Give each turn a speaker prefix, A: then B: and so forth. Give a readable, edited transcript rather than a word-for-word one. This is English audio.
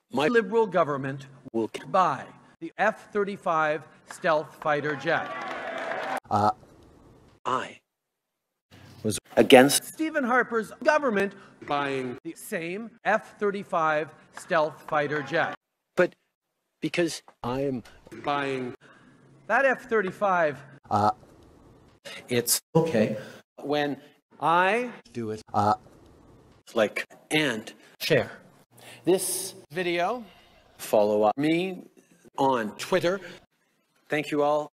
A: My Liberal government will buy the F-35 stealth fighter jet. I was against Stephen Harper's government buying the same F-35 stealth fighter jet. But because I'm buying that F-35, it's okay when I do it. Like and share this video. Follow up me on Twitter. Thank you all.